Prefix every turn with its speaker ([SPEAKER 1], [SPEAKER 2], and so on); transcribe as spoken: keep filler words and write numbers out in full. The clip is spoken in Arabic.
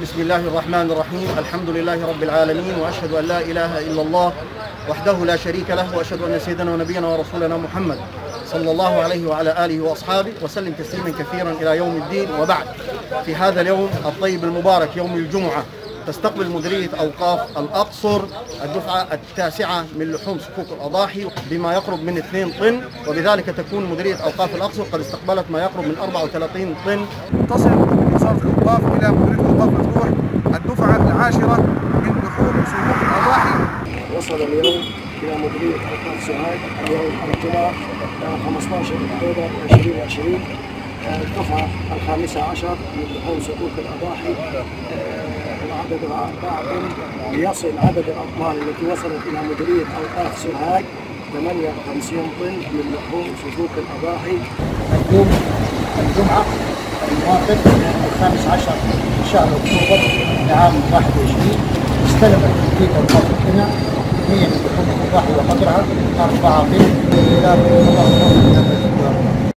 [SPEAKER 1] بسم الله الرحمن الرحيم. الحمد لله رب العالمين، وأشهد أن لا إله إلا الله وحده لا شريك له، وأشهد أن سيدنا ونبينا ورسولنا محمد صلى الله عليه وعلى آله وأصحابه وسلم تسليما كثيرا إلى يوم الدين. وبعد، في هذا اليوم الطيب المبارك يوم الجمعة تستقبل مديرية أوقاف الأقصر الدفعة التاسعة من لحوم صكوك الأضاحي بما يقرب من اثنين طن، وبذلك تكون مديرية أوقاف الأقصر قد استقبلت ما يقرب من أربعة وثلاثين طن.
[SPEAKER 2] تصل من وزارة الأوقاف إلى مديرية أوقاف مفتوح الدفعة العاشرة من لحوم صكوك الأضاحي.
[SPEAKER 3] وصل اليوم إلى مديرية أوقاف سوهاج اليوم الجمعة خمسة عشر أكتوبر ألفين وعشرين الدفعة الخامسة عشر من لحوم صكوك الأضاحي. العدد أربعة طن، ليصل عدد الأطنان التي وصلت إلى مديرية أوقاف سوهاج ثمانية وخمسين طن من لحوم صكوك الأضاحي.
[SPEAKER 4] اليوم الجمعة الموافق الخامس عشر من شهر أكتوبر لعام واحد وعشرين استلمت مديرية أوقاف القنا كمية من لحوم الأضاحي وقدرها أربعة طن.